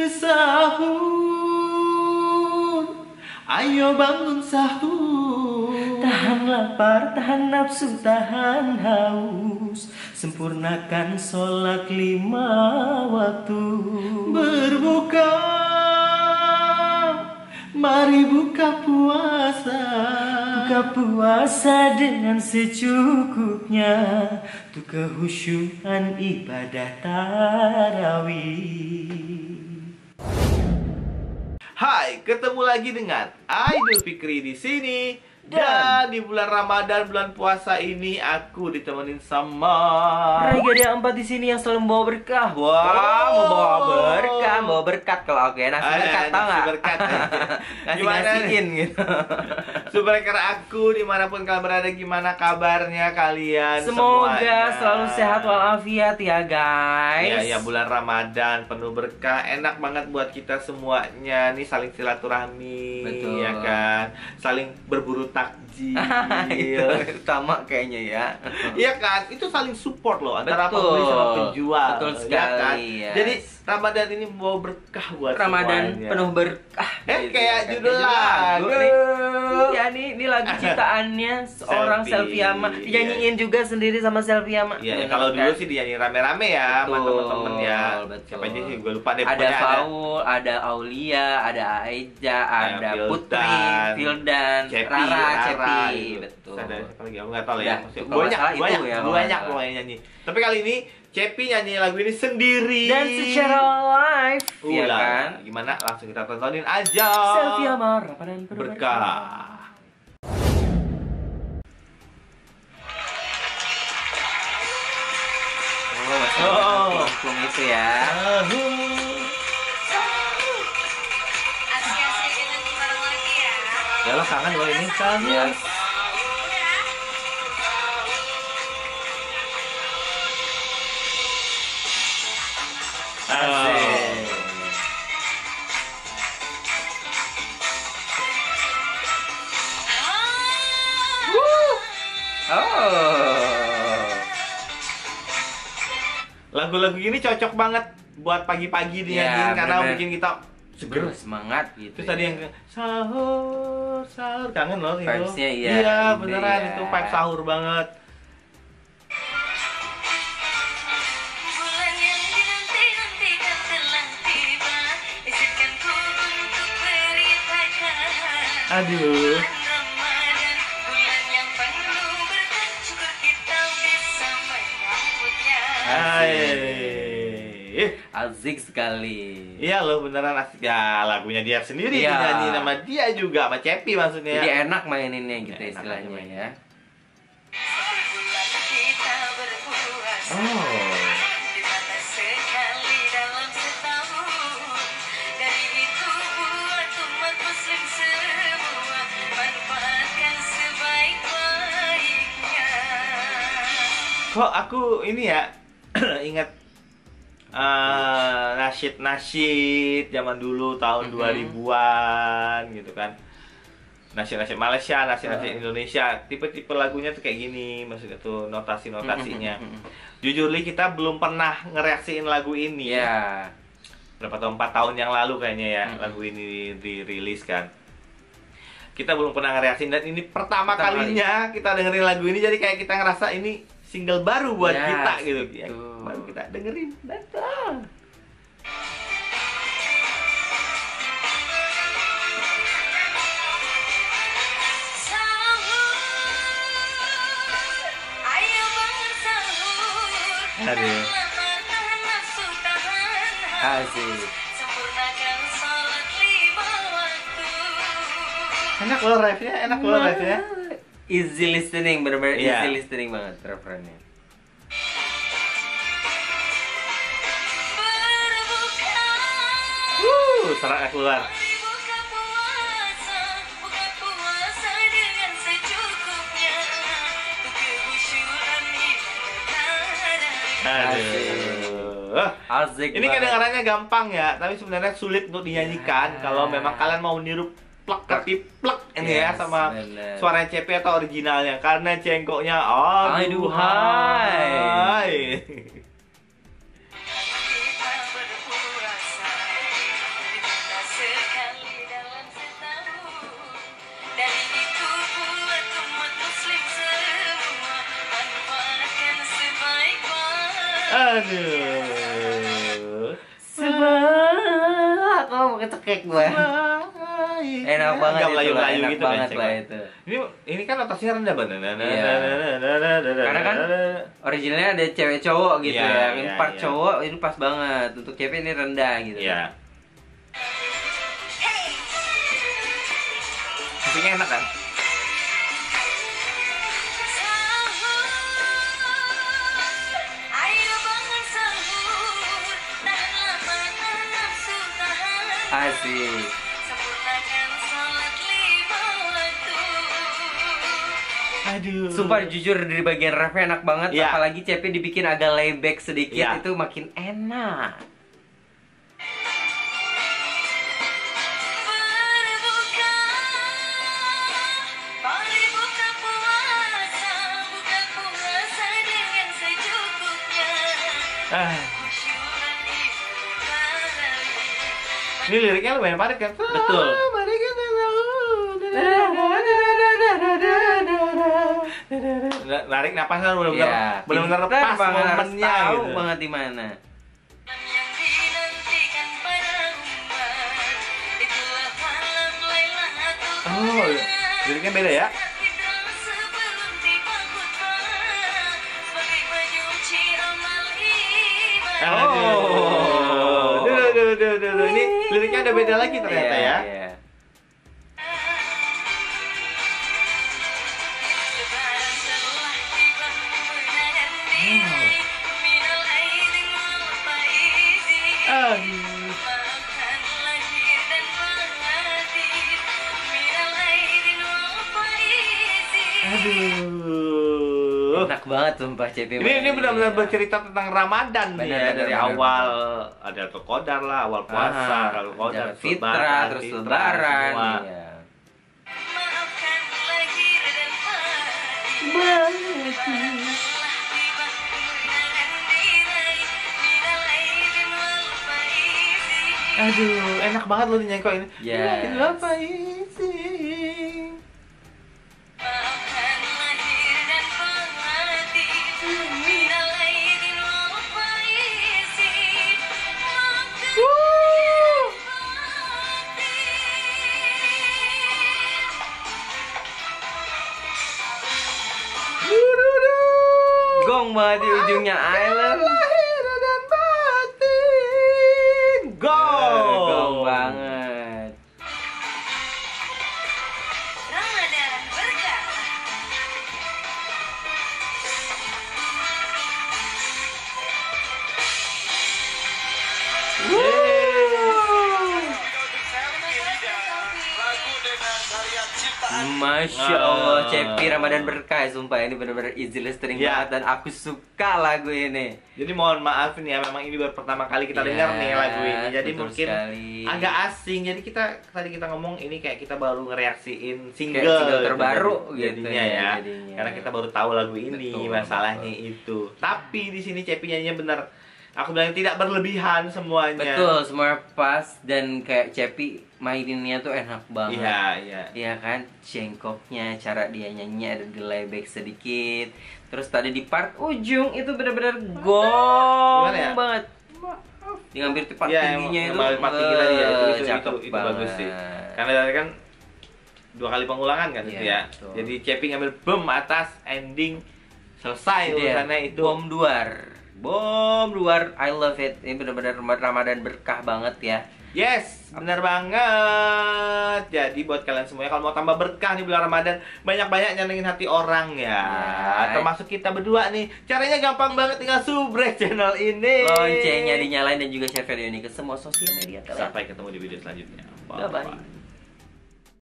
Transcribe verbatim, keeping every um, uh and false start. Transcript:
Sahur, ayo bangun sahur. Tahan lapar, tahan nafsu, tahan haus. Sempurnakan sholat lima waktu. Berbuka, mari buka puasa. Buka puasa dengan secukupnya, untuk kehusyuan ibadah tarawih. Hai, ketemu lagi dengan Aidil Fikri di sini. Dan, dan di bulan Ramadan, bulan puasa ini aku ditemenin sama Regadia empat di sini yang selalu membawa berkah. Wah, wow, mau bawa berkah, bawa berkat kalau oke. Nasi Ay, berkat tau nggak? Berkat. Gimana ngasihin gitu. Subscriber aku dimanapun kalian berada, gimana kabarnya kalian? Semoga semuanya selalu sehat walafiat ya guys. Ya, ya bulan Ramadan penuh berkah, enak banget buat kita semuanya nih, saling silaturahmi. Betul. Ya kan, saling berburu takjil. Itu utama kayaknya ya. Iya kan, itu saling support loh antara Betul. pembeli sama penjual. Betul ya sekali, kan? yes. Jadi Ramadan ini bawa berkah buat Ramadan semuanya. penuh berkah. Eh, gitu kayak kan. judul lagu nih. Iya nih, ini lagu ciptaannya seorang Selfie. Selviama. Dinyanyiin juga sendiri sama Selviama. Iya, ya, kalau dulu sih dinyanyi rame-rame ya sama Betul, temen-temen ya. betul. Siapa aja sih, gue lupa deh. Ada pokoknya Faul, ada Aulia, ada Aija, ada Fildan, Putri, Fildan, Cepi, Rara, Rara, Cepi, gitu. betul. Terus ada siapa lagi? Aku nggak tahu lah ya. Ya, Maksudnya kalau banyak, nggak salah itu banyak, ya, kalau banyak nggak salah. pokoknya nyanyi. Tapi kali ini Cepi nyanyi lagu ini sendiri. Dan secara live, ya Ulah, kan? gimana? Langsung kita tontonin aja. Selviama, Ramadan penuh Berkah. Oh, masih Oh. plung-plung itu ya. Ya lo kangen lo ini kan? Yes. Asik. Oh. Lagu-lagu gini cocok banget buat pagi-pagi dinyanyiin Ya, karena bener. bikin kita seger. Semangat gitu. Terus tadi yang ya. sahur, sahur kangen loh itu. Vibes-nya iya, Iya, ini beneran ya. itu vibe sahur banget. Aduh. Hai. Asik sekali. Iya loh, beneran asik ya, lagunya dia sendiri Iya. dinyanyi sama dia juga, sama Cepi maksudnya. Jadi enak maininnya gitu Ya, enak istilahnya aja mainnya. ya. Oh. Kok aku ini ya ingat uh, nasyid-nasyid zaman dulu tahun Mhm. dua ribuan gitu kan. Nasyid-nasyid Malaysia, nasyid-nasyid Indonesia, tipe-tipe lagunya tuh kayak gini, maksudnya tuh notasi-notasinya. Mhm. Jujur li kita belum pernah ngereaksiin lagu ini. Iya. Berapa tahun, empat tahun yang lalu kayaknya ya Mhm. lagu ini dirilis kan. Kita belum pernah ngereaksiin dan ini pertama, Pertama kalinya kita dengerin lagu ini, jadi kayak kita ngerasa ini single baru buat Ya, kita gitu. Ya, gitu. baru kita dengerin. Datang. Aduh. Asik. Enak loh rap-nya, enak loh rap-nya. Easy listening, bener-bener Iya. easy listening banget referennya. Uh, seraknya keluar. Aduh. Asik. Ini banget. kedengarannya gampang ya, tapi sebenarnya sulit untuk dinyanyikan Ya. kalau memang kalian mau niru plek ketip plek ini ya Yes, sama bener. suara C P atau originalnya, karena cengkoknya Aduh, aduh hai. hai. Aduh. Sebelah, kok mau kecekek gua. Enak banget Agak itu, melayu-melayu enak gitu banget kan, lah cek. itu. Ini ini kan notasinya rendah banget. Iya. Karena kan originalnya ada cewek cowok gitu Iya, ya. Ini iya, part iya. cowok ini pas banget. Untuk cewek ini rendah gitu. Iya. Musiknya enak kan? Asik. Aduh. Sumpah jujur dari bagian rapnya enak banget. Iya. Apalagi C P dibikin agak layback sedikit, Iya. itu makin enak. Ah. Ini liriknya lumayan padat kan? Betul. Mari kita narik napas kan benar-benar Iya. benar-benar Pinter pas banget, harus momennya tahu gitu. banget di mana. Oh, liriknya beda ya? Oh. Duh, duh, duh, duh, duh. Ini liriknya ada beda lagi ternyata Iya, ya. iya. Aduh. Aduh. Enak banget sumpah C P. Ini ini benar-benar bercerita tentang Ramadan nih Benar, ya, benar, dari benar, awal ada Al-Qadar lah, awal puasa, Ah, Al-Qadar, ada fitrah, terus lebaran, semua. iya. Aduh, enak banget lu nyanyi ini. Yes. Apa isi? Gong banget di ujungnya Island. Lahir dan batin. Go. Gong banget. Ramadan berkah. Masya Allah, Cepi Ramadan berkah, sumpah ini benar-benar easy listening Ya. banget dan aku suka lagu ini. Jadi mohon maaf nih ya, memang ini baru pertama kali kita Ya, dengar nih lagu ini. Jadi betul mungkin sekali. agak asing. Jadi kita tadi kita ngomong ini kayak kita baru ngereaksiin single, Kayak single terbaru jadi- gitu jadinya ya, ya. jadinya. Karena kita baru tahu lagu ini, Betul, masalahnya itu. Tapi di sini Cepi nyanyinya bener. Aku bilang tidak berlebihan semuanya. Betul, semua pas dan kayak Cepi maininnya tuh enak banget. Iya, iya. Iya kan, cengkoknya, cara dia nyanyi ada di layback sedikit. Terus tadi di part ujung itu benar-benar gong Gimana ya? banget. Dia ngambil di part Iya, tingginya yang itu. balik part tinggi tadi ya, itu, eh, itu, itu, cakep itu banget. bagus sih. Karena dari kan dua kali pengulangan kan itu Iya, ya. betul. Jadi Cepi ngambil bom atas ending selesai Itu ya, urusannya itu. bom duar. Bom luar, I love it. Ini benar-benar Ramadan berkah banget ya. Yes, benar banget. Jadi buat kalian semuanya kalau mau tambah berkah di bulan Ramadan, banyak-banyak nyenengin hati orang ya. Ya. Termasuk kita berdua nih. Caranya gampang banget, tinggal subrek channel ini. Loncengnya dinyalain dan juga share video ini ke semua sosial media kalian. Sampai ketemu di video selanjutnya. Bye-bye.